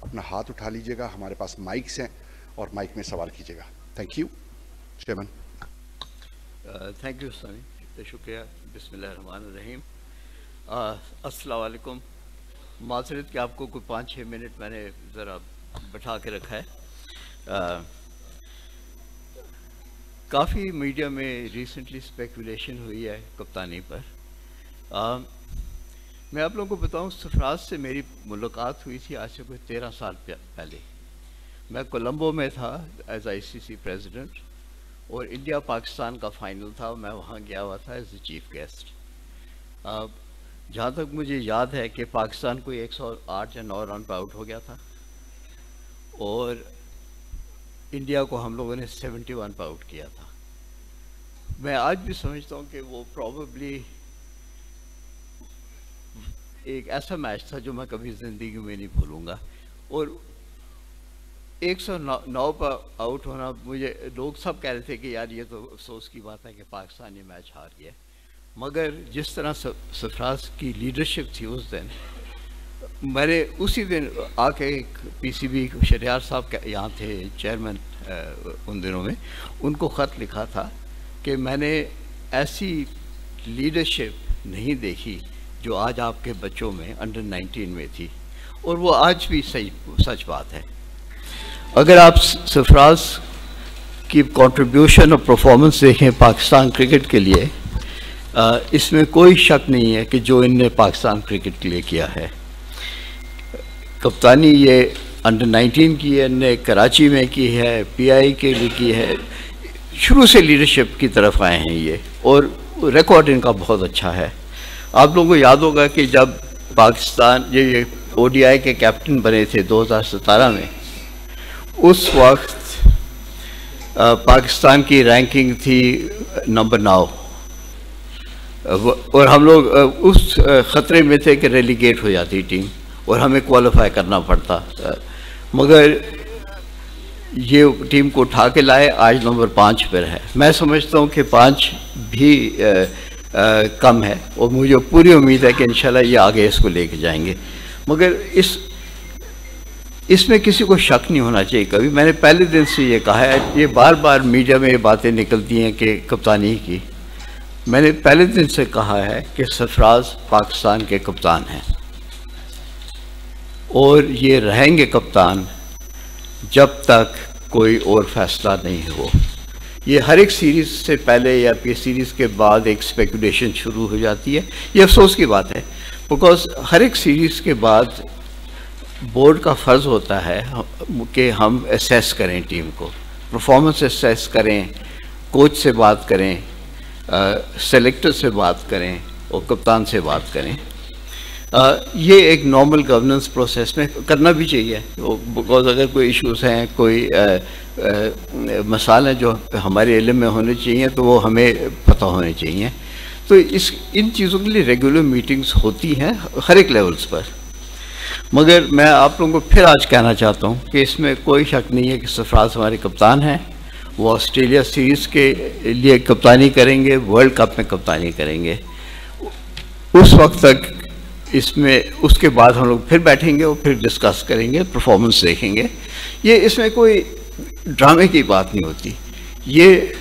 अपना हाथ उठा लीजिएगा, हमारे पास माइक्स हैं और माइक में सवाल कीजिएगा। Thank you chairman. Thank you Swami, शुक्रिया। बिस्मिल्लाहिर्रहमानिर्रहीम। अस्सलाम वालेकुम। माज़रत कि आपको कोई 5-6 मिनट मैंने ज़रा बैठा के रखा है। काफ़ी मीडिया में रिसेंटली स्पेकुलेशन हुई है कप्तानी पर। मैं आप लोगों को बताऊं, सरफराज से मेरी मुलाकात हुई थी आज से कोई 13 साल पहले। मैं कोलंबो में था एज ICC प्रेसिडेंट और इंडिया पाकिस्तान का फाइनल था, मैं वहाँ गया हुआ था एज ए चीफ गेस्ट। जहाँ तक मुझे याद है कि पाकिस्तान कोई 108 या 9 रन पर आउट हो गया था और इंडिया को हम लोगों ने 71 पर आउट किया था। मैं आज भी समझता हूँ कि वो प्रॉबेबली एक ऐसा मैच था जो मैं कभी ज़िंदगी में नहीं भूलूंगा। और 109 पर आउट होना, मुझे लोग सब कह रहे थे कि यार ये तो अफसोस की बात है कि पाकिस्तान ये मैच हार गया, मगर जिस तरह सरफराज की लीडरशिप थी उस दिन, मैंने उसी दिन आके PCB शरियार साहब यहाँ थे चेयरमैन उन दिनों में, उनको ख़त लिखा था कि मैंने ऐसी लीडरशिप नहीं देखी जो आज आपके बच्चों में अंडर 19 में थी। और वो आज भी सच बात है। अगर आप सरफराज की कंट्रीब्यूशन और परफॉर्मेंस देखें पाकिस्तान क्रिकेट के लिए, इसमें कोई शक नहीं है कि जो इनने पाकिस्तान क्रिकेट के लिए किया है। कप्तानी ये अंडर 19 की है, इनने कराची में की है, PI के लिए की है, शुरू से लीडरशिप की तरफ आए हैं ये, और रिकॉर्ड इनका बहुत अच्छा है। आप लोगों को याद होगा कि जब पाकिस्तान ये ODI के कैप्टन बने थे 2017 में, उस वक्त पाकिस्तान की रैंकिंग थी नंबर 9 और हम लोग उस ख़तरे में थे कि रेलीगेट हो जाती टीम और हमें क्वालिफाई करना पड़ता, मगर ये टीम को उठा के लाए, आज नंबर 5 पर है। मैं समझता हूँ कि 5 भी कम है और मुझे पूरी उम्मीद है कि इंशाल्लाह ये आगे इसको लेके जाएंगे। मगर इसमें किसी को शक नहीं होना चाहिए कभी। मैंने पहले दिन से ये कहा है, ये बार बार मीडिया में ये बातें निकलती हैं कि कप्तानी की, मैंने पहले दिन से कहा है कि सरफराज पाकिस्तान के कप्तान हैं और ये रहेंगे कप्तान जब तक कोई और फैसला नहीं हो। ये हर एक सीरीज़ से पहले या फिर सीरीज़ के बाद एक स्पेकुलेशन शुरू हो जाती है। ये अफसोस की बात है, बिकॉज हर एक सीरीज़ के बाद बोर्ड का फ़र्ज़ होता है कि हम असेस करें टीम को, परफॉर्मेंस असेस करें, कोच से बात करें, सेलेक्टर से बात करें और कप्तान से बात करें। ये एक नॉर्मल गवर्नेंस प्रोसेस में करना भी चाहिए, बिकॉज अगर कोई इश्यूज़ हैं, कोई मसाले जो हमारे इल्म में होने चाहिए तो वो हमें पता होने चाहिए। तो इन चीज़ों के लिए रेगुलर मीटिंग्स होती हैं हर एक लेवल्स पर। मगर मैं आप लोगों को फिर आज कहना चाहता हूँ कि इसमें कोई शक नहीं है कि सरफराज हमारे कप्तान हैं। वो ऑस्ट्रेलिया सीरीज़ के लिए कप्तानी करेंगे, वर्ल्ड कप में कप्तानी करेंगे। उस वक्त तक इसमें, उसके बाद हम लोग फिर बैठेंगे और फिर डिस्कस करेंगे, परफॉर्मेंस देखेंगे। ये इसमें कोई ड्रामे की बात नहीं होती। ये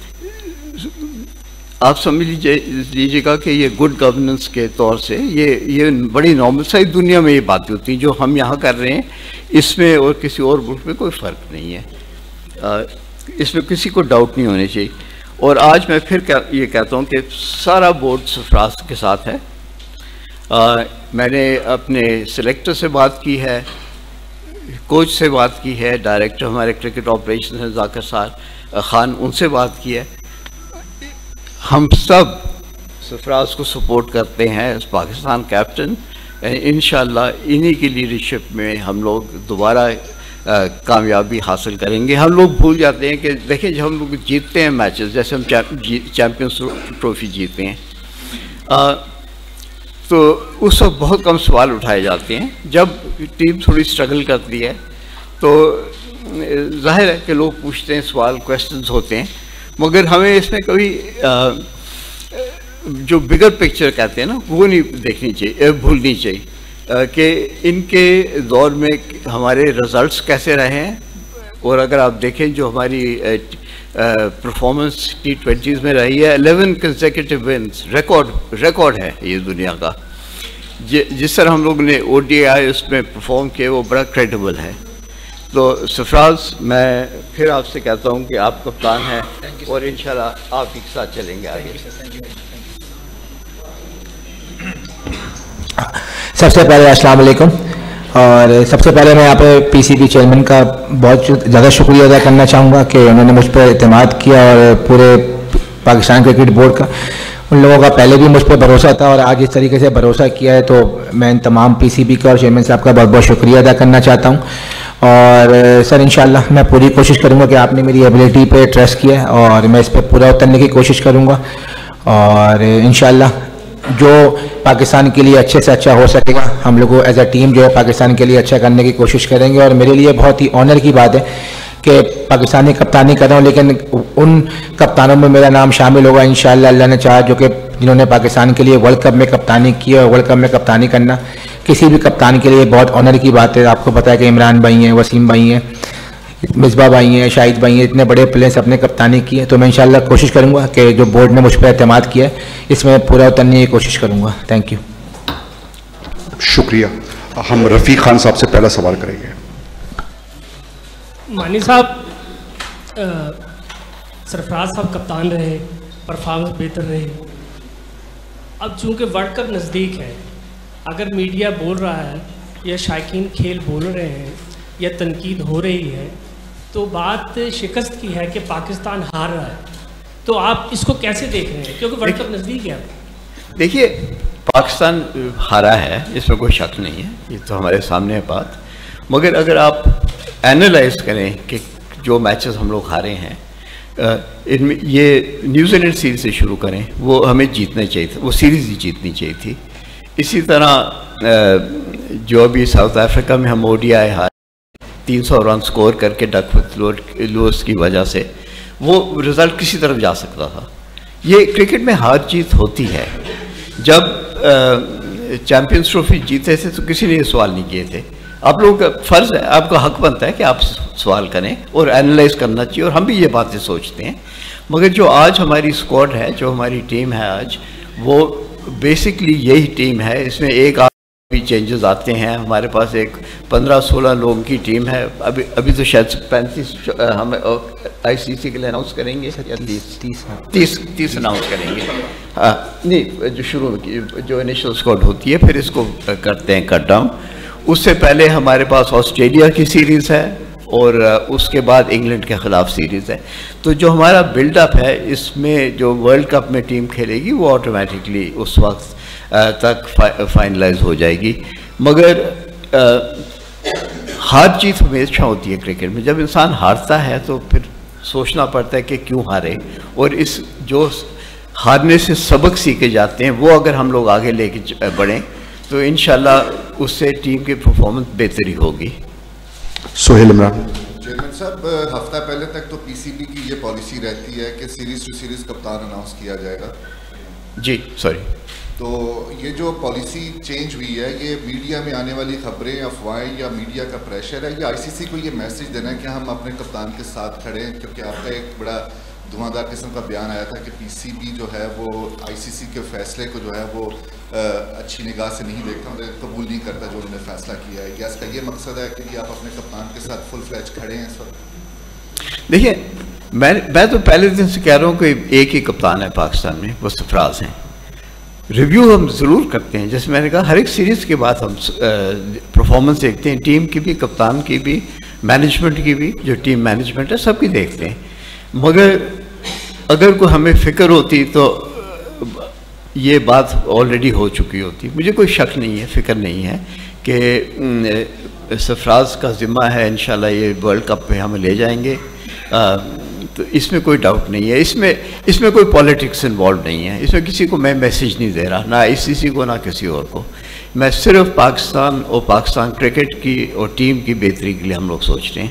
आप समझ लीजिएगा कि ये गुड गवर्नेंस के तौर से ये बड़ी नॉर्मल, सारी दुनिया में ये बातें होती हैं। जो हम यहाँ कर रहे हैं इसमें और किसी और मुल्क में कोई फ़र्क नहीं है। इसमें किसी को डाउट नहीं होने चाहिए। और आज मैं फिर ये कहता हूँ कि सारा बोर्ड सरफराज के साथ है। मैंने अपने सेलेक्टर से बात की है, कोच से बात की है, डायरेक्टर हमारे क्रिकेट ऑपरेशन है जाकिर खान, उनसे बात की है। हम सब सरफराज को सपोर्ट करते हैं एज पाकिस्तान कैप्टन। इंशाल्लाह इन्हीं की लीडरशिप में हम लोग दोबारा कामयाबी हासिल करेंगे। हम लोग भूल जाते हैं कि देखें, जब हम लोग जीतते हैं मैचेस, जैसे हम चैम्पियंस ट्रॉफी जीतते हैं, तो उस वक्त बहुत कम सवाल उठाए जाते हैं। जब टीम थोड़ी स्ट्रगल करती है तो जाहिर है कि लोग पूछते हैं, सवाल, क्वेश्चंस होते हैं, मगर हमें इसमें कभी जो बिगर पिक्चर कहते हैं ना, वो नहीं देखनी चाहिए, भूलनी चाहिए कि इनके दौर में हमारे रिजल्ट्स कैसे रहे हैं, और अगर आप देखें जो हमारी परफॉर्मेंस T20s में रही है, 11 कंसेक्यूटिव विन्स, रिकॉर्ड है ये दुनिया का। जिस तरह हम लोग ने ODI उसमें परफॉर्म किया वो बड़ा क्रेडिबल है। तो सरफराज, मैं फिर आपसे कहता हूँ कि आप कप्तान हैं और इंशाल्लाह आप ही के साथ चलेंगे आगे। सबसे पहले अस्सलाम वालेकुम, और सबसे पहले मैं यहाँ पे PCB चेयरमैन का बहुत ज़्यादा शुक्रिया अदा करना चाहूँगा कि उन्होंने मुझ पर एतमाद किया, और पूरे पाकिस्तान क्रिकेट बोर्ड का, उन लोगों का पहले भी मुझ पर भरोसा था और आज इस तरीके से भरोसा किया है। तो मैं इन तमाम PCB का और चेयरमैन साहब का बहुत बहुत शुक्रिया अदा करना चाहता हूँ। और सर इंशाल्लाह मैं पूरी कोशिश करूँगा कि आपने मेरी एबिलिटी पे ट्रस्ट किया है और मैं इस पर पूरा उतरने की कोशिश करूँगा, और इंशाल्लाह जो पाकिस्तान के लिए अच्छे से अच्छा हो सकेगा हम लोग एज अ टीम जो है पाकिस्तान के लिए अच्छा करने की कोशिश करेंगे। और मेरे लिए बहुत ही ऑनर की बात है कि पाकिस्तानी कप्तानी कर रहा हूँ, लेकिन उन कप्तानों में मेरा नाम शामिल होगा इंशाल्लाह अल्लाह ने चाहा, जो कि जिन्होंने पाकिस्तान के लिए वर्ल्ड कप में कप्तानी की है। और वर्ल्ड कप में कप्तानी करना किसी भी कप्तान के लिए बहुत ऑनर की बात है। आपको पता है कि इमरान भाई हैं, वसीम भाई हैं, मिसबा भाई हैं, शाहिद भाई हैं, इतने बड़े प्लेयर्स अपने कप्तानी की है। तो मैं इंशाल्लाह कोशिश करूँगा कि जो बोर्ड ने मुझ पर एतमाद किया है इसमें पूरा उतरने की कोशिश करूँगा। Thank you. शुक्रिया। हम रफ़ीक खान साहब से पहला सवाल करेंगे। मानी साहब, सरफराज साहब कप्तान रहे, परफॉर्मेंस बेहतर रही। अब चूंकि वर्ल्ड कप नज़दीक है, अगर मीडिया बोल रहा है या शायकीन खेल बोल रहे हैं या तनकीद हो रही है, तो बात शिकस्त की है कि पाकिस्तान हार रहा है, तो आप इसको कैसे देख रहे हैं, क्योंकि वर्ल्ड कप नज़दीक है? देखिए, पाकिस्तान हारा है, इसमें कोई शक नहीं है, ये तो हमारे सामने है बात। मगर अगर आप एनालाइज करें कि जो मैचेस हम लोग हारे हैं, इनमें ये न्यूजीलैंड सीरीज से शुरू करें, वो हमें जीतना चाहिए था, वो सीरीज़ ही जीतनी चाहिए थी। इसी तरह जो अभी साउथ अफ्रीका में हम ODI हारे 300 रन स्कोर करके डकवर्थ लुईस की वजह से, वो रिज़ल्ट किसी तरफ जा सकता था। ये क्रिकेट में हार जीत होती है। जब चैम्पियंस ट्रॉफी जीते थे तो किसी ने ये सवाल नहीं किए थे। आप लोगों का फ़र्ज़ है, आपका हक बनता है कि आप सवाल करें और एनालाइज करना चाहिए, और हम भी ये बातें सोचते हैं। मगर जो आज हमारी स्क्वाड है, जो हमारी टीम है आज, वो बेसिकली यही टीम है। इसमें एक भी चेंजेस आते हैं। हमारे पास एक 15-16 लोगों की टीम है। अभी तो शायद 35 हम ICC के लिए अनाउंस करेंगे या 30 अनाउंस करेंगे। नहीं, जो शुरू में जो इनिशियल स्क्वाड होती है, फिर इसको करते हैं कट डाउन। उससे पहले हमारे पास ऑस्ट्रेलिया की सीरीज़ है और उसके बाद इंग्लैंड के ख़िलाफ़ सीरीज़ है। तो जो हमारा बिल्डअप है, इसमें जो वर्ल्ड कप में टीम खेलेगी वो ऑटोमेटिकली उस वक्त तक फाइनलाइज हो जाएगी। मगर हार जीत हमेशा होती है क्रिकेट में। जब इंसान हारता है तो फिर सोचना पड़ता है कि क्यों हारे, और इस जो हारने से सबक सीखे जाते हैं वो अगर हम लोग आगे लेके बढ़ें तो इंशाल्लाह उससे टीम की परफॉर्मेंस बेहतरी होगी। सोहेल इमरान। चेयरमैन साहब, हफ्ता पहले तक तो PCB की ये पॉलिसी रहती है कि series to series captain announce किया जाएगा। जी सॉरी। तो ये जो पॉलिसी चेंज हुई है, ये मीडिया में आने वाली खबरें, अफवाहें या मीडिया का प्रेशर है, या ICC को ये मैसेज देना है कि हम अपने कप्तान के साथ खड़े हैं? क्योंकि आपका एक बड़ा धुआंधार किस्म का बयान आया था कि PCB जो है वो ICC के फैसले को जो है वो अच्छी निगाह से नहीं देखता, मतलब कबूल नहीं करता जो उन्होंने फैसला किया है। या इसका ये मकसद है कि आप अपने कप्तान के साथ फुल फ्लैज खड़े हैं इस वक्त? देखिए, मैं तो पहले दिन से कह रहा हूँ कि एक ही कप्तान है पाकिस्तान में, वो सरफराज हैं। रिव्यू हम ज़रूर करते हैं, जैसे मैंने कहा, हर एक सीरीज़ के बाद हम परफॉर्मेंस देखते हैं, टीम की भी, कप्तान की भी, मैनेजमेंट की भी, जो टीम मैनेजमेंट है सबकी देखते हैं। मगर अगर कोई हमें फ़िक्र होती तो ये बात ऑलरेडी हो चुकी होती। मुझे कोई शक नहीं है, फ़िक्र नहीं है कि सरफराज का ज़िम्मा है, इंशाल्लाह ये वर्ल्ड कप में हमें ले जाएंगे। तो इसमें कोई डाउट नहीं है। इसमें कोई पॉलिटिक्स इन्वॉल्व नहीं है। इसमें किसी को मैं मैसेज नहीं दे रहा, ना ICC को ना किसी और को। मैं सिर्फ पाकिस्तान और पाकिस्तान क्रिकेट की और टीम की बेहतरी के लिए हम लोग सोच रहे हैं।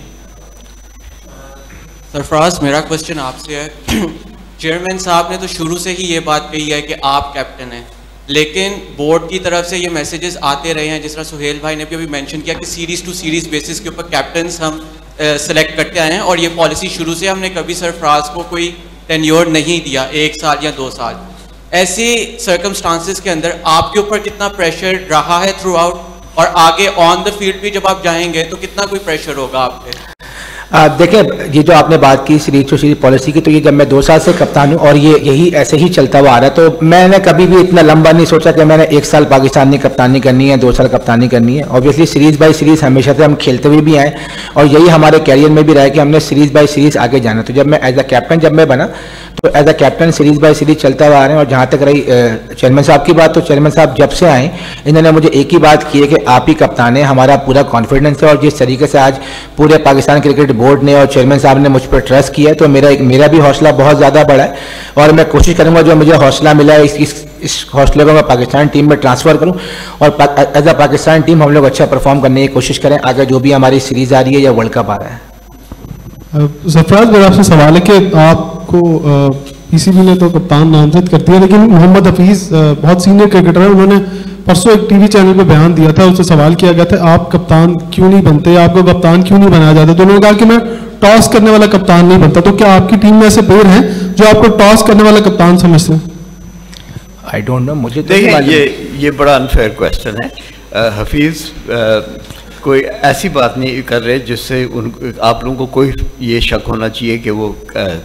सरफराज, मेरा क्वेश्चन आपसे है। चेयरमैन साहब ने तो शुरू से ही ये बात कही है कि आप कैप्टन हैं, लेकिन बोर्ड की तरफ से ये मैसेजेस आते रहे हैं, जिस तरह सुहेल भाई ने भी अभी मेंशन किया कि सीरीज़ टू सीरीज़ बेसिस के ऊपर कैप्टन्स हम सेलेक्ट करते आए हैं, और ये पॉलिसी शुरू से हमने कभी सरफराज को कोई टेन्योर नहीं दिया 1 साल या 2 साल। ऐसी सर्कमस्टांसेस के अंदर आपके ऊपर कितना प्रेशर रहा है थ्रू आउट, और आगे ऑन द फील्ड भी जब आप जाएंगे तो कितना कोई प्रेशर होगा आप पे? देखिए, ये जो आपने बात की सीरीज टू सीरीज पॉलिसी की, तो ये जब मैं 2 साल से कप्तान हूँ और ये यही ऐसे ही चलता हुआ आ रहा है, तो मैंने कभी भी इतना लंबा नहीं सोचा कि मैंने 1 साल पाकिस्तान की कप्तानी करनी है, 2 साल कप्तानी करनी है। ऑब्वियसली सीरीज बाय सीरीज हमेशा से हम खेलते हुए भी आए, और यही हमारे कैरियर में भी रहा है कि हमने सीरीज बाय सीरीज आगे जाना। तो जब मैं एज अ कैप्टन जब मैं बना, तो as a captain series by series चलता हुआ आ रहे हैं। और जहाँ तक रही चेयरमैन साहब की बात, तो चेयरमैन साहब जब से आए इन्होंने मुझे एक ही बात की है कि आप ही कप्तान है, हमारा पूरा कॉन्फिडेंस है। और जिस तरीके से आज पूरे पाकिस्तान क्रिकेट बोर्ड ने और चेयरमैन साहब ने मुझ पर ट्रस्ट किया है, तो मेरा भी हौसला बहुत ज़्यादा बढ़ा है, और मैं कोशिश करूँगा जो मुझे हौसला मिला है इस हौसले को मैं पाकिस्तान टीम में ट्रांसफ़र करूँ, और एज अ पाकिस्तान टीम हम लोग अच्छा परफॉर्म करने की कोशिश करें आगे, जो भी हमारी सीरीज़ आ रही है या वर्ल्ड कप आ रहा है। सरफराज, मेरा आपसे सवाल है कि आपको पीसीबी ने तो कप्तान नामजद कर दिया, लेकिन मोहम्मद हफीज़ बहुत सीनियर क्रिकेटर है, उन्होंने परसों एक टीवी चैनल पे बयान दिया था, उससे सवाल किया गया था आप कप्तान क्यों नहीं बनते, आपको कप्तान क्यों नहीं बनाया जाता, तो उन्होंने कहा कि मैं टॉस करने वाला कप्तान नहीं बनता। तो क्या आपकी टीम में ऐसे प्लेयर हैं जो आपको टॉस करने वाला कप्तान समझते हैं? आई डोंट नो, मुझे देखिए ये बड़ा अनफेयर क्वेश्चन है। हफीज़ कोई ऐसी बात नहीं कर रहे जिससे आप लोगों को कोई ये शक होना चाहिए कि वो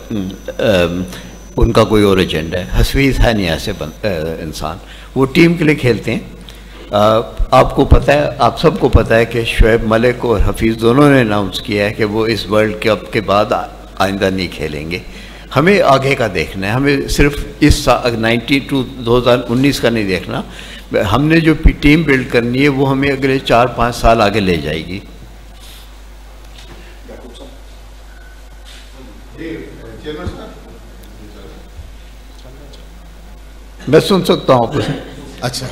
उनका कोई और एजेंडा है। हफीज़ है नहीं ऐसे इंसान, वो टीम के लिए खेलते हैं। आपको पता है, आप सबको पता है कि शुएब मलिक और हफीज़ दोनों ने अनाउंस किया है कि वो इस वर्ल्ड कप के बाद आइंदा नहीं खेलेंगे। हमें आगे का देखना है, हमें सिर्फ इस 2019 का नहीं देखना। हमने जो टीम बिल्ड करनी है वो हमें अगले 4-5 साल आगे ले जाएगी। मैं सुन सकता हूँ आपको। अच्छा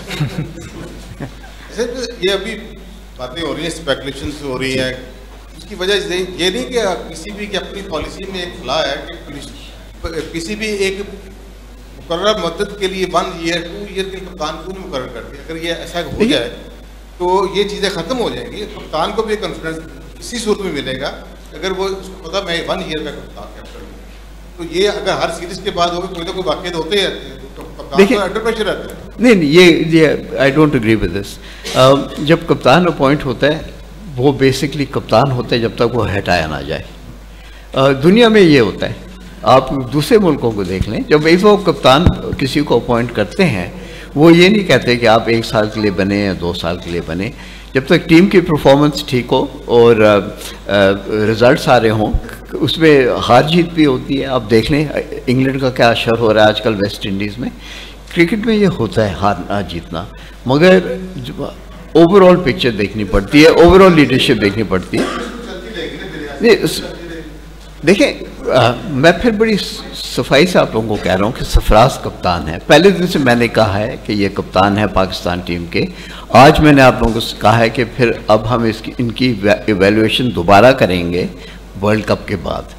ये अभी बातें हो रही हैं, स्पेकुलेशंस हो रही हैं, उसकी वजह ये नहीं कि पीसीबी की अपनी पॉलिसी में एक फ्लॉ है कि पीसीबी एक मुकर्रर मदद के लिए 1 ईयर 2 ईयर के कप्तान क्यों नहीं मुकर्रर करती। अगर ये ऐसा हो जाए तो ये चीज़ें ख़त्म हो जाएंगी। कप्तान को भी कॉन्फिडेंस इसी सूरत में मिलेगा अगर वो उसको पता मैं 1 ईयर का कप्तान कैप्टन हूँ। तो ये अगर हर सीरीज के बाद होगा, कोई ना कोई वाक़या होते रहते हैं, तो कप्तान तो अंडर प्रेशर रहते हैं। नहीं, ये I don't agree with this. जब कप्तान अपॉइंट होता है वो बेसिकली कप्तान होता है जब तक वो हटाया ना जाए। दुनिया में ये होता है, आप दूसरे मुल्कों को देख लें, जब एक वो कप्तान किसी को अपॉइंट करते हैं वो ये नहीं कहते कि आप 1 साल के लिए बने या 2 साल के लिए बने। जब तक टीम की परफॉर्मेंस ठीक हो और रिजल्ट्स आ रहे हों, उसमें हार जीत भी होती है। आप देख लें इंग्लैंड का क्या असर हो रहा है आजकल वेस्ट इंडीज़ में। क्रिकेट में ये होता है हारना जीतना, मगर ओवरऑल पिक्चर देखनी पड़ती है, ओवरऑल लीडरशिप देखनी पड़ती है। देखें, मैं फिर बड़ी सफाई से आप लोगों को कह रहा हूँ कि सरफराज कप्तान है। पहले दिन से मैंने कहा है कि ये कप्तान है पाकिस्तान टीम के। आज मैंने आप लोगों को कहा है कि फिर अब हम इनकी इवैल्यूएशन दोबारा करेंगे वर्ल्ड कप के बाद।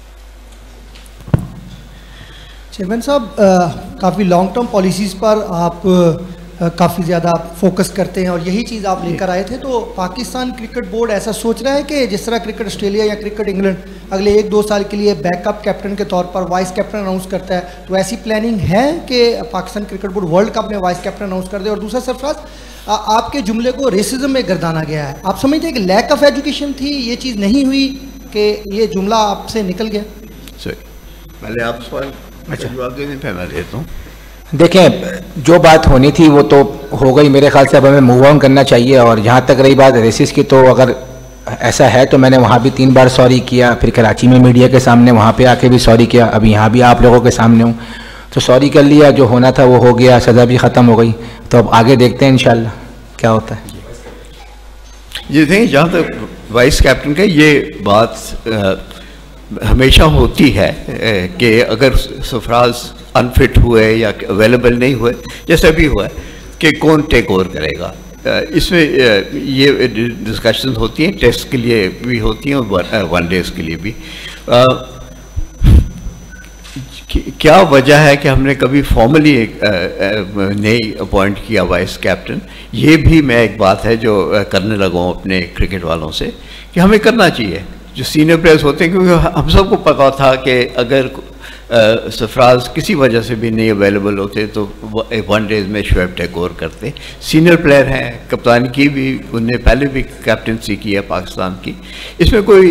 चेयरमैन साहब, काफ़ी लॉन्ग टर्म पॉलिसीज़ पर आप काफ़ी ज़्यादा फोकस करते हैं और यही चीज़ आप लेकर आए थे। तो पाकिस्तान क्रिकेट बोर्ड ऐसा सोच रहा है कि जिस तरह क्रिकेट ऑस्ट्रेलिया या क्रिकेट इंग्लैंड अगले 1-2 साल के लिए बैकअप कैप्टन के तौर पर वाइस कैप्टन अनाउंस करता है, तो ऐसी प्लानिंग है कि Pakistan cricket board world cup में वाइस कैप्टन अनाउंस कर दे? और दूसरा, सरफराज, आपके जुमले को रेसिज्म में गर्दाना गया है, आप समझते हैं कि लैक ऑफ एजुकेशन थी, ये चीज़ नहीं हुई कि ये जुमला आपसे निकल गया? सही, पहले आप सवाल जवाब देने पर मैं देता हूँ। देखें, जो बात होनी थी वो तो हो गई। मेरे ख्याल से अब हमें मूव ऑन करना चाहिए। और जहाँ तक रही बात रेसिस की, तो अगर ऐसा है तो मैंने वहाँ भी 3 बार सॉरी किया, फिर कराची में मीडिया के सामने वहाँ पे आके भी सॉरी किया, अभी यहाँ भी आप लोगों के सामने हूँ, तो सॉरी कर लिया। जो होना था वो हो गया, सज़ा भी ख़त्म हो गई। तो अब आगे देखते हैं इंशाल्लाह क्या होता है। ये देखें, जहाँ तक वाइस कैप्टन का ये बात हमेशा होती है कि अगर सरफराज अनफिट हुए या अवेलेबल नहीं हुए, जैसे भी हुआ है, कि कौन टेक ओवर करेगा। इसमें ये डिस्कशन होती हैं, टेस्ट के लिए भी होती हैं और 1 डेज़ के लिए भी। क्या वजह है कि हमने कभी फॉर्मली नहीं अपॉइंट किया वाइस कैप्टन, ये भी मैं एक बात है जो करने लगा हूँ अपने क्रिकेट वालों से कि हमें करना चाहिए जो सीनियर प्लेयर्स होते हैं, क्योंकि हम सबको पता था कि अगर सरफराज किसी वजह से भी नहीं अवेलेबल होते तो वन डेज में शोएब टेक ओवर करते। सीनियर प्लेयर हैं, कप्तान की भी उनने पहले भी कैप्टनसी की है पाकिस्तान की, इसमें कोई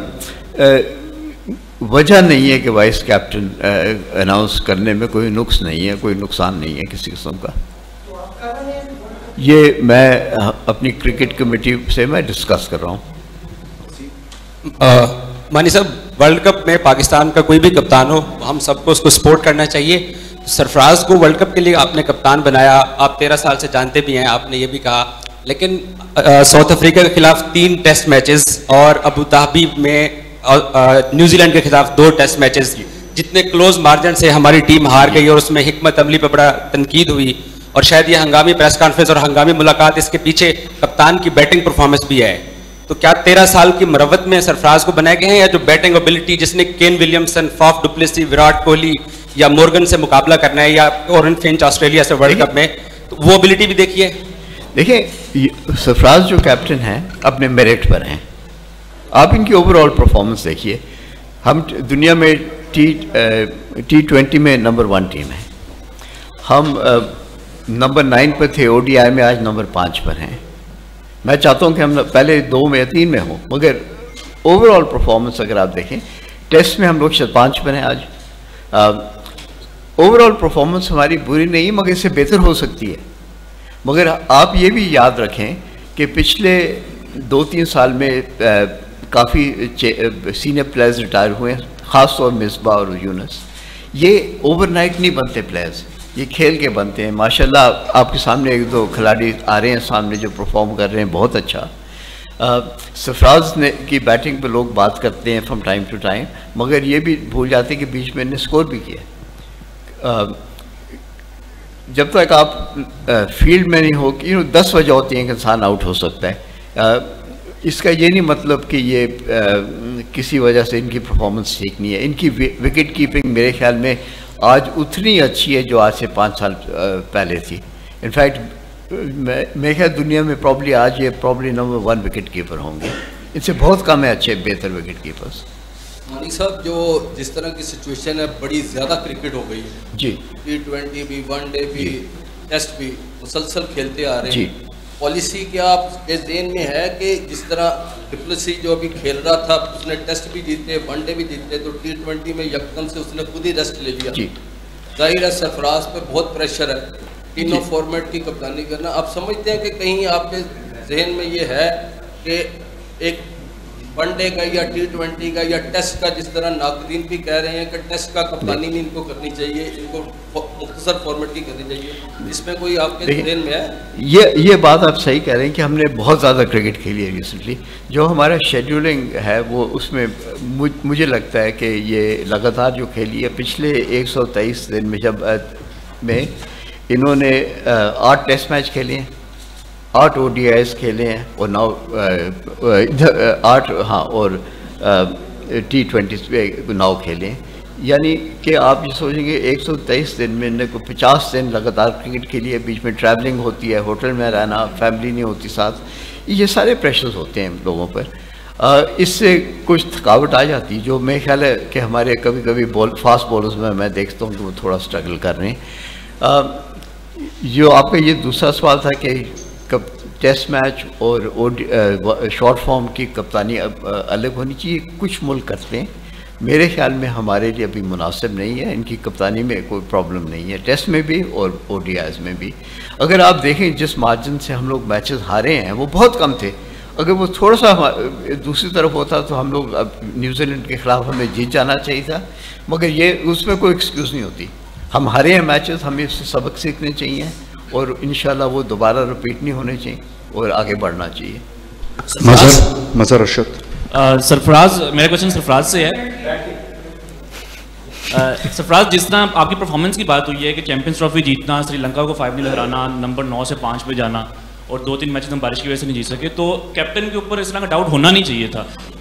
वजह नहीं है कि वाइस कैप्टन अनाउंस करने में कोई नुक्स नहीं है, कोई नुकसान नहीं है किसी किस्म का। ये मैं अपनी क्रिकेट कमेटी से मैं डिस्कस कर रहा हूँ। मानी साहब, वर्ल्ड कप में पाकिस्तान का कोई भी कप्तान हो, हम सबको उसको सपोर्ट करना चाहिए। सरफराज को वर्ल्ड कप के लिए आपने कप्तान बनाया, आप 13 साल से जानते भी हैं, आपने ये भी कहा, लेकिन साउथ अफ्रीका के खिलाफ 3 टेस्ट मैचेस और अबू धाबी में न्यूजीलैंड के खिलाफ 2 टेस्ट मैचेस, जितने क्लोज मार्जिन से हमारी टीम हार गई और उसमें हिकमत अमली पर बड़ा तनकीद हुई, और शायद ये हंगामी प्रेस कॉन्फ्रेंस और हंगामी मुलाकात, इसके पीछे कप्तान की बैटिंग परफॉर्मेंस भी है। तो क्या 13 साल की मरवत में सरफराज को बनाए गए हैं, या जो बैटिंग एबिलिटी जिसने Kane Williamson, Faf du Plessis, Virat Kohli या मॉर्गन से मुकाबला करना है, या ओरेन फिंच ऑस्ट्रेलिया से वर्ल्ड कप में, तो वो एबिलिटी भी देखिए। देखिए, सरफराज जो कैप्टन हैं अपने मेरिट पर हैं, आप इनकी ओवरऑल परफॉर्मेंस देखिए। हम दुनिया में T20 में नंबर 1 टीम है, हम नंबर 9 पर थे, ODI में आज नंबर 5 पर हैं। मैं चाहता हूं कि हम पहले 2 में या 3 में हों, मगर ओवरऑल परफॉर्मेंस अगर आप देखें, टेस्ट में हम लोग 5 पर हैं आज। ओवरऑल परफॉर्मेंस हमारी बुरी नहीं, मगर इससे बेहतर हो सकती है। मगर आप ये भी याद रखें कि पिछले 2-3 साल में काफ़ी सीनियर प्लेयर्स रिटायर हुए हैं, ख़ास तौर मिसबा और यूनुस। ये ओवरनाइट नहीं बनते प्लेयर्स, ये खेल के बनते हैं। माशाल्लाह आपके सामने 1-2 खिलाड़ी आ रहे हैं सामने जो परफॉर्म कर रहे हैं बहुत अच्छा। सरफराज ने की बैटिंग पे लोग बात करते हैं फ्रॉम टाइम टू टाइम, मगर ये भी भूल जाते हैं कि बीच में इन्हें स्कोर भी किया। जब तक आप फील्ड में नहीं हो कि 10 वजह होती हैं कि इंसान आउट हो सकता है। इसका ये नहीं मतलब कि ये किसी वजह से इनकी परफॉर्मेंस ठीक नहीं है। इनकी विकेट कीपिंग मेरे ख्याल में आज उतनी अच्छी है जो आज से 5 साल पहले थी। इनफैक्ट मेरे ख्याल दुनिया में प्रॉब्ली आज ये प्रॉब्ली नंबर 1 विकेट कीपर होंगे, इनसे बहुत कम है अच्छे बेहतर विकेट कीपर्स। मानी साहब, जो जिस तरह की सिचुएशन है, बड़ी ज़्यादा क्रिकेट हो गई है जी, T20 भी, वनडे भी, टेस्ट भी मुसलसल खेलते आ रहे हैं जी। पॉलिसी क्या आपके ज़हन में है कि जिस तरह डुप्लेसी जो अभी खेल रहा था, उसने टेस्ट भी जीते, वनडे भी जीते, तो T20 में यकदम से उसने खुद ही रेस्ट ले लिया। जाहिर है सरफराज पे बहुत प्रेशर है, तीनों फॉर्मेट की कप्तानी करना। आप समझते हैं कि कहीं आपके जहन में ये है कि एक वनडे का या T20 का या टेस्ट का, जिस तरह नाकदीन भी कह रहे हैं कि टेस्ट का कप्तानी भी इनको करनी चाहिए, इनको मुख्तसर फॉर्मेट की करनी चाहिए, इसमें कोई आपके जहन में है? ये बात आप सही कह रहे हैं कि हमने बहुत ज़्यादा क्रिकेट खेली है रिसेंटली। जो हमारा शेड्यूलिंग है वो उसमें मुझे लगता है कि ये लगातार जो खेली है पिछले 123 दिन में, जब में इन्होंने 8 टेस्ट मैच खेले हैं, 8 ODIs खेले हैं, और 8 हाँ और T20 पे 9 खेले हैं। यानी कि आप ये सोचेंगे 123 दिन में इन्हें को 50 दिन लगातार क्रिकेट खेली है। बीच में ट्रैवलिंग होती है, होटल में रहना, फैमिली नहीं होती साथ, ये सारे प्रेशर्स होते हैं लोगों पर। इससे कुछ थकावट आ जाती है, जो मेरे ख्याल है कि हमारे कभी कभी फास्ट बॉलर्स में मैं देखता हूँ कि वो थोड़ा स्ट्रगल कर रहे हैं। जो आपका ये दूसरा सवाल था कि टेस्ट मैच और शॉर्ट फॉर्म की कप्तानी अलग होनी चाहिए, कुछ मुल्क करते हैं, मेरे ख्याल में हमारे लिए अभी मुनासिब नहीं है। इनकी कप्तानी में कोई प्रॉब्लम नहीं है, टेस्ट में भी और ODIs में भी। अगर आप देखें जिस मार्जिन से हम लोग मैचेस हारे हैं वो बहुत कम थे। अगर वो थोड़ा सा दूसरी तरफ होता तो हम लोग अब न्यूजीलैंड के ख़िलाफ़ हमें जीत जाना चाहिए था, मगर ये उसमें कोई एक्सक्यूज़ नहीं होती। हम हारे हैं मैचेस, हमें इससे सबक सीखने चाहिए और इंशाल्लाह वो दोबारा रिपीट नहीं होने चाहिए और आगे बढ़ना चाहिए। मज़र अरशद। सरफराज, मेरा क्वेश्चन सरफराज से है। सरफराज, जिस तरह आपकी परफॉर्मेंस की बात हुई है कि चैंपियंस ट्रॉफी जीतना, श्रीलंका को 5-0 हराना, नंबर 9 से 5 पे जाना, और 2-3 मैचेस हम बारिश की वजह से नहीं जीत सके, तो कैप्टन के ऊपर इस तरह का डाउट होना नहीं चाहिए था।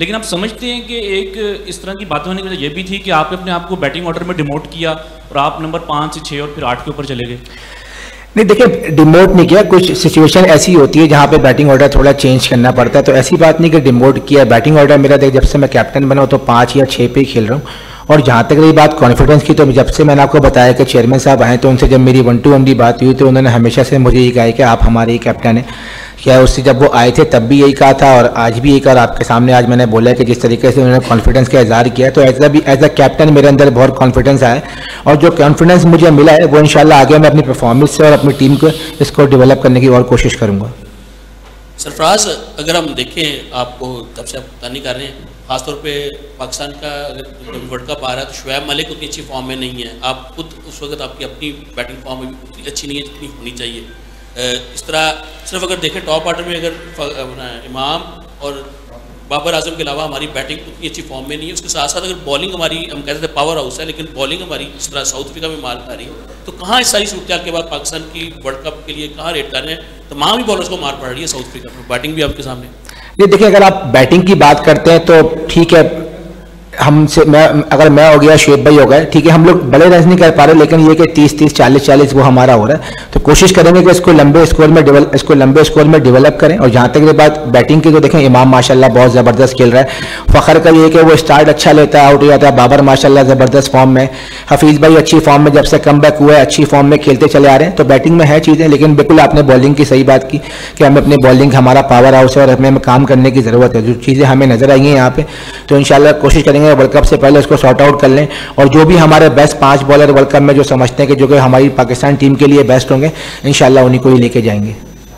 लेकिन आप समझते हैं कि एक इस तरह की बातें होने की वजह यह भी थी कि आपने अपने आप को बैटिंग ऑर्डर में डिमोट किया और आप नंबर 5 से 6 और फिर 8 के ऊपर चले गए? नहीं देखिए, डिमोट नहीं किया, कुछ सिचुएशन ऐसी होती है जहाँ पे बैटिंग ऑर्डर थोड़ा चेंज करना पड़ता है, तो ऐसी बात नहीं कि डिमोट किया। बैटिंग ऑर्डर मेरा देख जब से मैं कैप्टन बना हूँ तो 5 या 6 पे ही खेल रहा हूँ। और जहाँ तक रही बात कॉन्फिडेंस की, तो जब से मैंने आपको बताया कि चेयरमैन साहब आए तो उनसे जब मेरी 1-to-1 बात हुई तो उन्होंने हमेशा से मुझे ये कहा है कि आप हमारे ही कैप्टन हैं। क्या उससे जब वो आए थे तब भी यही कहा था और आज भी यही कहा, आपके सामने आज मैंने बोला कि जिस तरीके से उन्होंने कॉन्फिडेंस का इजहार किया तो एज अ कैप्टन मेरे अंदर बहुत कॉन्फिडेंस आया और जो कॉन्फिडेंस मुझे मिला है वो इंशाल्लाह आगे मैं अपनी परफॉर्मेंस से और अपनी टीम को इसको डेवलप करने की और कोशिश करूँगा। सरफराज, अगर हम देखें आपको तब से आप कप्तानी कर रहे हैं, खासतौर पे पाकिस्तान का अगर वर्ल्ड कप आ रहा है तो शुएब मलिक उतनी अच्छी फॉर्म में नहीं है, आप खुद उस वक्त आपकी अपनी बैटिंग फॉर्म में उतनी अच्छी नहीं है जितनी होनी चाहिए। इस तरह सिर्फ अगर देखें टॉप ऑर्डर में अगर इमाम और बाबर आजम के अलावा हमारी बैटिंग उतनी अच्छी फॉर्म में नहीं है, उसके साथ साथ अगर बॉलिंग हमारी, हम कहते थे पावर हाउस है, लेकिन बॉलिंग हमारी जिस तरह साउथ अफ्रीका में मार खा रही है, तो कहाँ इस सारी सूरत के बाद पाकिस्तान की वर्ल्ड कप के लिए कहाँ रेट कर रहे हैं? तमाम ही बॉलर्स को मार पड़ रही है साउथ अफ्रीका में, बैटिंग भी आपके सामने। ये देखिए, अगर आप बैटिंग की बात करते हैं तो ठीक है, हमसे अगर मैं हो गया, शुएब भाई हो गए, ठीक है, हम लोग बड़े रन नहीं कर पा रहे, लेकिन ये कि 30-30 40-40 वो हमारा हो रहा है, तो कोशिश करेंगे कि इसको लंबे स्कोर में डेवलप करें। और जहाँ तक ये बात बैटिंग की, तो देखें इमाम माशाल्लाह बहुत ज़बरदस्त खेल रहा है, फ़ख्र का ये कि वो स्टार्ट अच्छा लेता है, आउट हो जाता है। बाबर माशाल्लाह ज़बरदस्त फॉर्म में, हफीज़ भाई अच्छी फॉर्म में, जब से कमबैक हुआ है अच्छी फॉर्म में खेलते चले आ रहे हैं, तो बैटिंग में है चीज़ें। लेकिन बिल्कुल आपने बॉलिंग की सही बात की कि हमें अपनी बॉलिंग, हमारा पावर हाउस है और हमें काम करने की ज़रूरत है। जो चीज़ें हमें नज़र आई हैं यहाँ पे, तो इंशाल्लाह कोशिश करेंगे वर्ल्ड कप से पहले इसको सॉर्ट आउट कर लें और जो भी हमारे बेस्ट 5 बॉलर वर्ल्ड कप में जो समझते हैं कि जो कि हमारी पाकिस्तान टीम के लिए बेस्ट होंगे, इंशाल्लाह उन्हीं को ही लेके जाएंगे।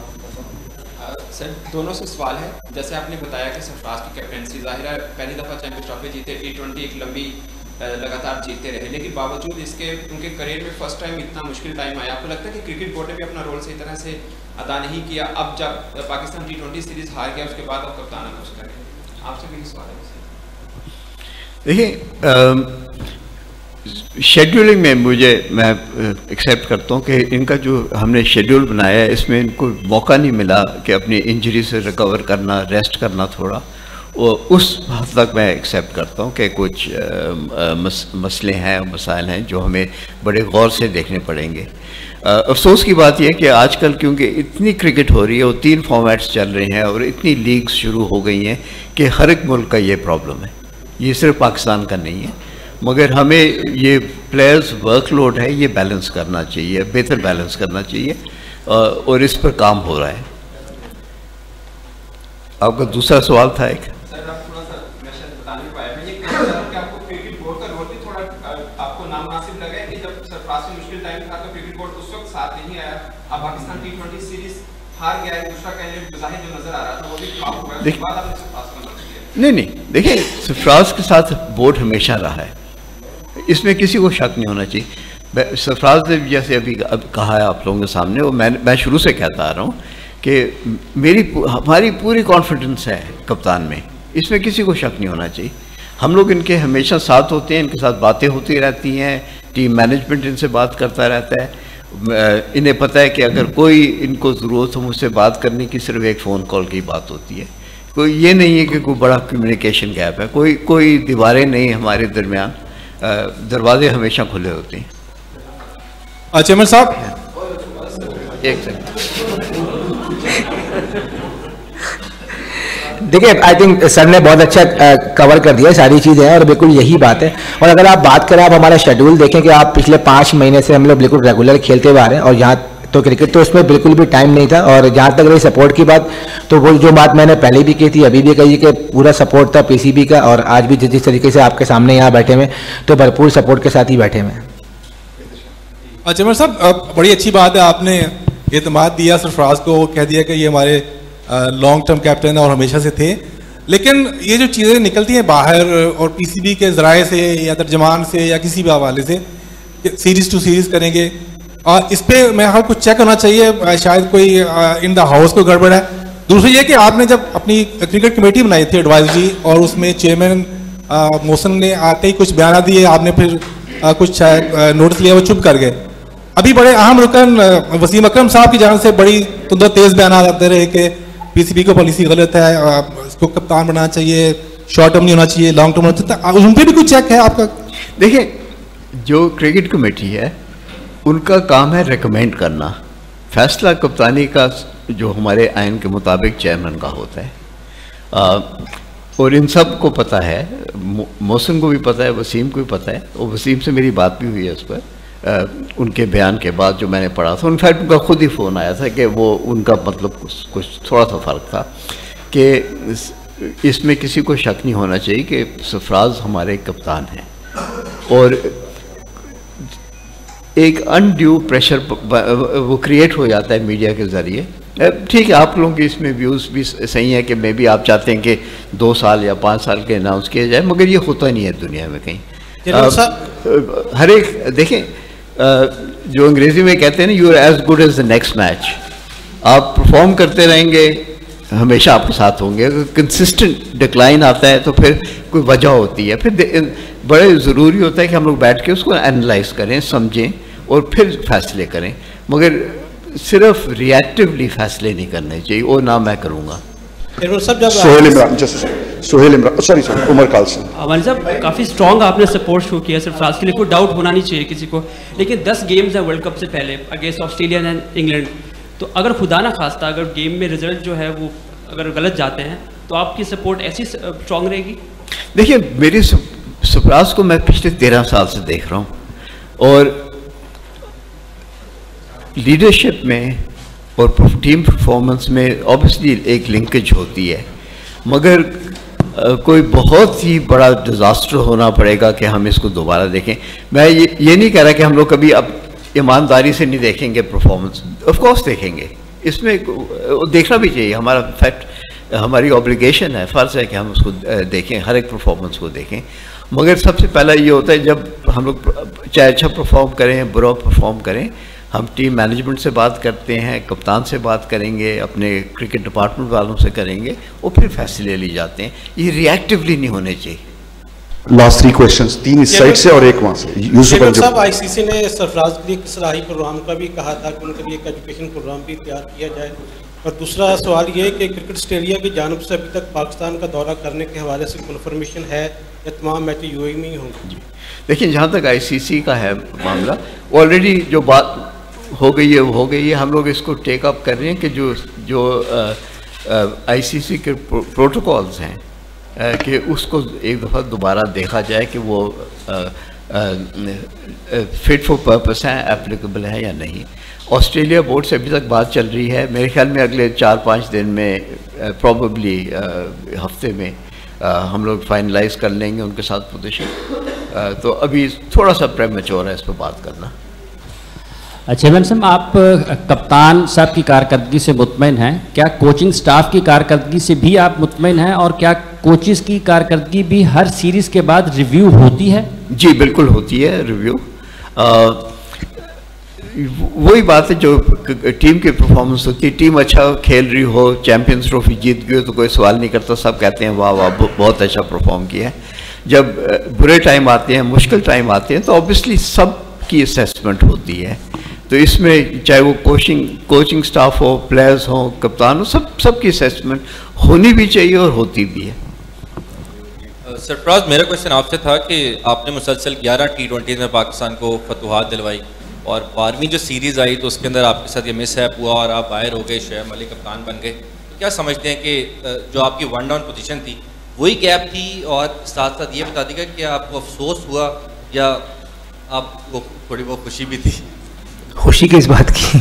सर, दोनों से सवाल है, जैसे आपने बताया कि सरफराज की कैप्टनसी, जाहिर है पहली दफ़ा चैंपियंस ट्रॉफी जीते, T20 एक लंबी लगातार जीतते रहे, लेकिन बावजूद इसके उनके करियर में फर्स्ट टाइम इतना मुश्किल टाइम आया। आपको लगता है कि क्रिकेट बोर्ड ने भी अपना रोल सही तरह से अदा नहीं किया? अब जब पाकिस्तान T20 सीरीज हार गया उसके बाद अब कप्तान अनाउंस करें, आपसे भी सवाल है। देखिए, शेड्यूलिंग में मैं एक्सेप्ट करता हूँ कि इनका जो हमने शेड्यूल बनाया है इसमें इनको मौका नहीं मिला कि अपनी इंजरी से रिकवर करना, रेस्ट करना थोड़ा, और उस हद तक मैं एक्सेप्ट करता हूँ कि कुछ मसले हैं, मसाइल हैं जो हमें बड़े गौर से देखने पड़ेंगे। अफसोस की बात यह है कि आजकल क्योंकि इतनी क्रिकेट हो रही है और 3 फॉर्मेट्स चल रहे हैं और इतनी लीग्स शुरू हो गई हैं कि हर एक मुल्क का ये प्रॉब्लम है, ये सिर्फ पाकिस्तान का नहीं है, मगर हमें ये प्लेयर्स वर्कलोड है, ये बैलेंस करना चाहिए, बेहतर बैलेंस करना चाहिए और इस पर काम हो रहा है। आपका दूसरा सवाल था एक, सर आप थोड़ा सा बता नहीं पाए, मैं ये कह रहा था कि आपको क्रिकेट बोर्ड का रोल भी थोड़ा आपको नामुनासिब लगा है कि जब सरफराज से मुश्किल टाइम था तो क्रिकेट बोर्ड उस वक्त साथ नहीं आया, अब पाकिस्तान T20 सीरीज हार गया है, दूसरा कहने जाहिर जो नजर आ रहा था वो भी फ्लॉप हुआ है, उसके बाद आपने सरफराज को मदद किया। नहीं, देखिए सरफराज के साथ बोर्ड हमेशा रहा है, इसमें किसी को शक नहीं होना चाहिए। सरफराज ने जैसे अभी कहा है आप लोगों के सामने, वो मैं शुरू से कहता आ रहा हूँ कि हमारी पूरी कॉन्फिडेंस है कप्तान में, इसमें किसी को शक नहीं होना चाहिए। हम लोग इनके हमेशा साथ होते हैं, इनके साथ बातें होती रहती हैं, टीम मैनेजमेंट इनसे बात करता रहता है, इन्हें पता है कि अगर कोई इनको ज़रूरत हो मुझसे बात करने की, सिर्फ एक फ़ोन कॉल की बात होती है। कोई ये नहीं है कि कोई बड़ा कम्युनिकेशन गैप है, कोई दीवारें नहीं हमारे दरमियान, दरवाजे हमेशा खुले होते हैं। चेयरमैन साहब, एक सेकंड, देखिए आई थिंक सर ने बहुत अच्छा कवर कर दिया सारी चीज़ें और बिल्कुल यही बात है। और अगर आप बात करें, आप हमारा शेड्यूल देखें कि आप पिछले 5 महीने से हम लोग बिल्कुल रेगुलर खेलते हुए आ रहे हैं और यहाँ तो क्रिकेट तो उसमें बिल्कुल भी टाइम नहीं था। और जहाँ तक रही सपोर्ट की बात, तो वो जो बात मैंने पहले भी की थी, अभी भी कही कि पूरा सपोर्ट था पीसीबी का, और आज भी जिस तरीके से आपके सामने यहाँ बैठे हुए तो भरपूर सपोर्ट के साथ ही बैठे हुए हैं। चेयरमैन साहब, बड़ी अच्छी बात है, आपने एतमाद दिया सरफराज को, कह दिया कि ये हमारे लॉन्ग टर्म कैप्टन और हमेशा से थे। लेकिन ये जो चीज़ें निकलती हैं बाहर और पीसीबी के ज़राए से या तर्जमान से या किसी भी हवाले से, सीरीज़ टू सीरीज़ करेंगे, और इस पर मैं हर कुछ चेक होना चाहिए, शायद कोई इन द हाउस को गड़बड़ है। दूसरी ये कि आपने जब अपनी क्रिकेट कमेटी बनाई थी एडवाइजरी, और उसमें चेयरमैन मोहसिन ने आते ही कुछ बयान दिए, आपने फिर कुछ नोटिस लिया, वो चुप कर गए। अभी बड़े अहम रुकन वसीम अकरम साहब की जान से बड़ी तेज़ बयान आते रहे कि पीसीबी को पॉलिसी गलत है, इसको कप्तान बनाना चाहिए, शॉर्ट टर्म नहीं होना चाहिए, लॉन्ग टर्म होना चाहिए, उन पर भी कुछ चेक है आपका? देखिए, जो क्रिकेट कमेटी है उनका काम है रिकमेंड करना, फैसला कप्तानी का जो हमारे आइन के मुताबिक चेयरमैन का होता है। और इन सब को पता है, मौसम को भी पता है, वसीम को भी पता है, और वसीम से मेरी बात भी हुई है उस पर उनके बयान के बाद जो मैंने पढ़ा था। इनफैक्ट उनका खुद ही फ़ोन आया था कि वो उनका मतलब कुछ थोड़ा सा फ़र्क था कि इसमें किसी को शक नहीं होना चाहिए कि सरफराज हमारे कप्तान हैं, और एक अनड्यू प्रेशर वो क्रिएट हो जाता है मीडिया के ज़रिए। ठीक है, आप लोगों के इसमें व्यूज़ भी सही है कि मे भी आप चाहते हैं कि 2 साल या 5 साल के अनाउंस किया जाए, मगर ये होता नहीं है दुनिया में कहीं। हर एक देखें, जो अंग्रेज़ी में कहते हैं ना, you are as good as the next match. आप परफॉर्म करते रहेंगे, हमेशा आपके साथ होंगे। अगर कंसिस्टेंट डिक्लाइन आता है तो फिर कोई वजह होती है, फिर बड़े ज़रूरी होता है कि हम लोग बैठ के उसको एनालाइज करें, समझें और फिर फैसले करें, मगर सिर्फ रिएक्टिवली फैसले नहीं करने चाहिए, वो ना मैं करूँगा। सोहेल इमरान, सोहेल इमरान, सॉरी उमर कालसन। अमान साहब, काफ़ी स्ट्रॉन्ग आपने सपोर्ट शो किया सरफराज के लिए, कोई डाउट होना नहीं चाहिए किसी को, लेकिन 10 गेम्स हैं वर्ल्ड कप से पहले अगेंस्ट ऑस्ट्रेलिया एंड इंग्लैंड, तो अगर खुदा ना खास्ता अगर गेम में रिजल्ट जो है वो अगर गलत जाते हैं तो आपकी सपोर्ट ऐसी स्ट्रॉन्ग रहेगी? देखिए, मेरी सरफराज को मैं पिछले 13 साल से देख रहा हूँ, और लीडरशिप में और टीम परफॉर्मेंस में ऑब्वियसली एक लिंकेज होती है, मगर कोई बहुत ही बड़ा डिज़ास्टर होना पड़ेगा कि हम इसको दोबारा देखें। मैं ये नहीं कह रहा कि हम लोग कभी अब ईमानदारी से नहीं देखेंगे परफॉर्मेंस, ऑफ कोर्स देखेंगे, इसमें देखना भी चाहिए, हमारा फैक्ट, हमारी ऑब्लिगेशन है, फ़र्ज़ है कि हम उसको देखें, हर एक परफॉर्मेंस को देखें। मगर सबसे पहला ये होता है जब हम लोग चाहे अच्छा परफॉर्म करें, बुरा परफॉर्म करें, हम टीम मैनेजमेंट से बात करते हैं, कप्तान से बात करेंगे, अपने क्रिकेट डिपार्टमेंट वालों से करेंगे, और फिर फैसले लिए जाते हैं। ये रिएक्टिवली नहीं होने चाहिए। लास्ट 3 क्वेश्चंस, 3 इस साइड से और एक वहाँ से। यूसुफ साहब, आईसीसी ने सरफराज के लिए किस राही प्रोग्राम का भी कहा था कि उनके लिए एक एजुकेशन प्रोग्राम भी तैयार किया जाए, और दूसरा सवाल ये है कि क्रिकेट ऑस्ट्रेलिया की जानब से अभी तक पाकिस्तान का दौरा करने के हवाले से कन्फर्मेशन है या तमाम मैच यूएई में ही होंगे? देखिए, जहाँ तक आईसीसी का है मामला, ऑलरेडी जो बात हो गई है वो हो गई है। हम लोग इसको टेक अप कर रहे हैं कि जो आईसीसी के प्रोटोकॉल्स हैं कि उसको एक दफ़ा दोबारा देखा जाए कि वो फिट फॉर पर्पस हैं, एप्लीकेबल है या नहीं। ऑस्ट्रेलिया बोर्ड से अभी तक बात चल रही है, मेरे ख्याल में अगले 4-5 दिन में प्रॉबेबली हफ्ते में हम लोग फाइनलाइज कर लेंगे उनके साथ पोजीशन। तो अभी थोड़ा सा प्रेमेच्योर है इस पर बात करना। चेयरमैन साहब, आप कप्तान साहब की कारकर्दगी से मुतमईन हैं, क्या कोचिंग स्टाफ की कारकर्दगी से भी आप मुतमईन हैं, और क्या कोचेस की कारकर्दगी भी हर सीरीज़ के बाद रिव्यू होती है? जी बिल्कुल होती है रिव्यू। वही बात है जो टीम की परफॉर्मेंस होती है, टीम अच्छा खेल रही हो, चैंपियंस ट्रॉफी जीत गई हो तो कोई सवाल नहीं करता, सब कहते हैं वाह वाह बहुत अच्छा परफॉर्म किया है। जब बुरे टाइम आते हैं, मुश्किल टाइम आते हैं, तो ऑब्वियसली सब की असेसमेंट होती है। तो इसमें चाहे वो कोचिंग स्टाफ हो, प्लेयर्स हो, कप्तान हो, सब की असेसमेंट होनी भी चाहिए और होती भी है। सरफराज, मेरा क्वेश्चन आपसे था कि आपने मुसलसल 11 T20 में पाकिस्तान को फतुहात दिलवाई, और 12वीं जो सीरीज़ आई तो उसके अंदर आपके साथ ये मिसहैप हुआ और आप बाहर हो गए, शुएब मलिक कप्तान बन गए। तो क्या समझते हैं कि जो आपकी 1 डाउन पोजीशन थी वही गैप थी, और साथ साथ ये बता दीजिएगा कि आपको अफसोस हुआ या आपको थोड़ी बहुत खुशी भी थी? खुशी किस बात की?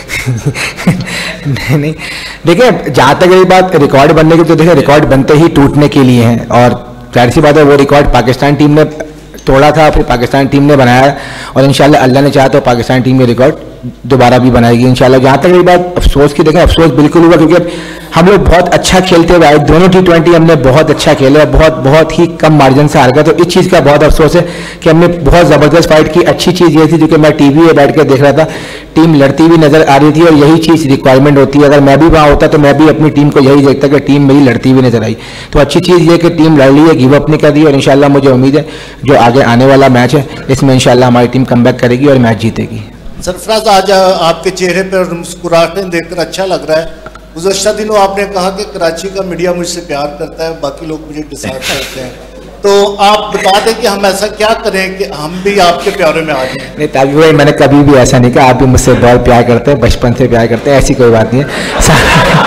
नहीं, देखिए, जहाँ तक ये बात रिकॉर्ड बनने की, तो देखिए रिकॉर्ड बनते ही टूटने के लिए हैं, और जाहिर सी बात है वो रिकॉर्ड पाकिस्तान टीम ने तोड़ा था, फिर पाकिस्तान टीम ने बनाया, और इंशाल्लाह अल्लाह ने चाहा तो पाकिस्तान टीम में रिकॉर्ड दोबारा भी बनाएगी इंशाल्लाह। जहाँ तक ये बात अफसोस की, देखें अफसोस बिल्कुल हुआ, क्योंकि हम लोग बहुत अच्छा खेलते हुए आए, दोनों T20 हमने बहुत अच्छा खेला, बहुत ही कम मार्जिन से हार गया। तो इस चीज़ का बहुत अफसोस है कि हमने बहुत ज़बरदस्त फाइट की। अच्छी चीज़ ये थी, जो कि मैं टीवी पे बैठ कर देख रहा था, टीम लड़ती हुई नजर आ रही थी, और यही चीज़ रिक्वायरमेंट होती है। अगर मैं भी वहाँ होता तो मैं भी अपनी टीम को यही देखता कि टीम मेरी लड़ती हुई नजर आई। तो अच्छी चीज़ ये कि टीम लड़ रही है, गिव अप नहीं कर रही है, और इंशाल्लाह मुझे उम्मीद है जो आगे आने वाला मैच है इसमें इंशाल्लाह हमारी टीम कमबैक करेगी और मैच जीतेगी। सरफराज, आज आपके चेहरे पर मुस्कुराहटें देखकर अच्छा लग रहा है, गुज़श्ता दिनों आपने कहा कि कराची का मीडिया मुझसे प्यार करता है, बाकी लोग मुझे डिसाइड करते हैं, तो आप बता दें कि हम ऐसा क्या करें कि हम भी आपके प्यारे में आ जाएं। नहीं ताकि भाई मैंने कभी भी ऐसा नहीं कहा, आप भी मुझसे बहुत प्यार करते हैं, बचपन से प्यार करते हैं, ऐसी कोई बात नहीं है।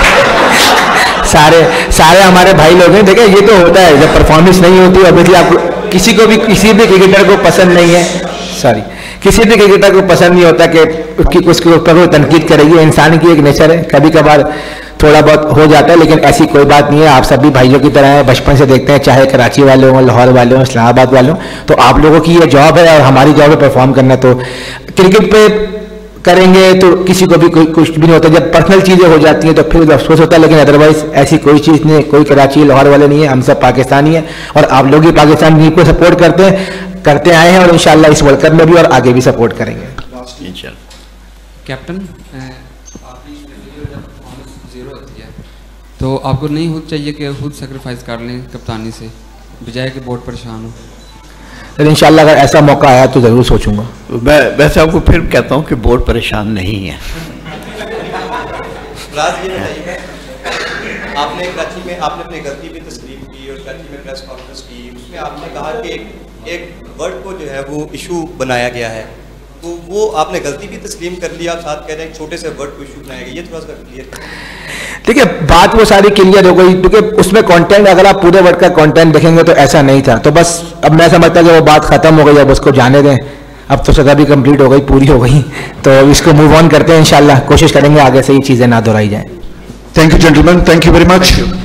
सारे हमारे भाई लोग हैं। देखिए ये तो होता है, जब परफॉर्मेंस नहीं होती ऑब्वियसली आपको किसी भी क्रिकेटर को पसंद नहीं है, किसी भी क्रिकेटर को पसंद नहीं होता कि उसके ऊपर कोई तनकीद करेगी, इंसान की एक नेचर है, कभी कभार थोड़ा बहुत हो जाता है, लेकिन ऐसी कोई बात नहीं है। आप सभी भाइयों की तरह हैं, बचपन से देखते हैं, चाहे कराची वाले हों, लाहौर वाले हों, इस्लामाबाद वाले हों, तो आप लोगों की ये जॉब है और हमारी जॉब है परफॉर्म करना। तो क्रिकेट पे करेंगे तो किसी को भी कुछ भी नहीं होता, जब पर्सनल चीज़ें हो जाती हैं तो फिर अफसोस होता है, लेकिन अदरवाइज ऐसी कोई चीज़ नहीं है, कोई कराची लाहौर वाले नहीं है, हम सब पाकिस्तानी हैं और आप लोग ही पाकिस्तान टीम को सपोर्ट करते आए हैं और इंशाल्लाह इस वर्ल्ड कप में भी और आगे भी सपोर्ट करेंगे इंशाल्लाह। कैप्टन, आपकी जीरो होती है तो आपको नहीं हो चाहिए कि खुद सेक्रीफाइस कर लें कप्तानी से, बजाय कि बोर्ड परेशान हो? लेकिन इंशाल्लाह अगर ऐसा मौका आया तो ज़रूर सोचूंगा। मैं वैसे आपको फिर कहता हूँ कि बोर्ड परेशान नहीं है। आपने कराची में आपने अपनी गलती भी तस्लीम की और कराची में प्रेस कॉन्फ्रेंस की, उसमें आपने कहा कि एक वर्ड को जो है वो इशू बनाया गया है, तो वो आपने गलती भी तस्लीम कर लिया, आप साथ कह रहे हैं छोटे से वर्ड को इशू बनाया गया, ये थोड़ा सा क्लियर करें। देखिए बात वो सारी क्लियर हो गई, क्योंकि उसमें कंटेंट अगर आप पूरे वर्ड का कंटेंट देखेंगे तो ऐसा नहीं था, तो बस अब मैं समझता कि वो बात खत्म हो गई, अब उसको जाने दें, अब तो सदा भी कंप्लीट हो गई, पूरी हो गई, तो इसको मूव ऑन करते हैं। इंशाल्लाह कोशिश करेंगे आगे से ये चीज़ें ना दोहराई जाए। Thank you gentleman, thank you very much.